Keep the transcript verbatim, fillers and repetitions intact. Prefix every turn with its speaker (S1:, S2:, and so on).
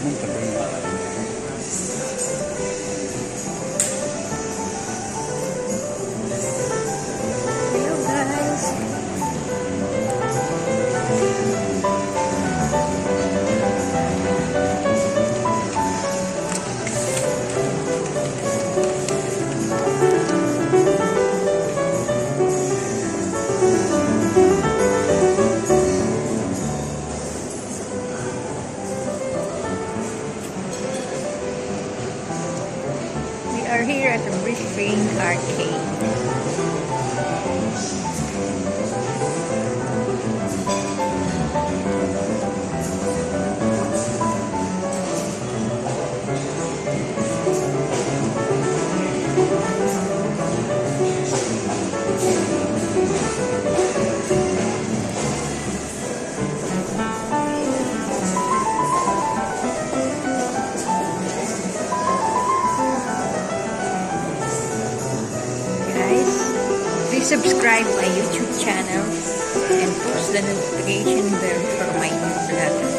S1: Hello guys. We are here at the Brisbane Arcade. Please subscribe my YouTube channel and post the notification bell for my new vlog.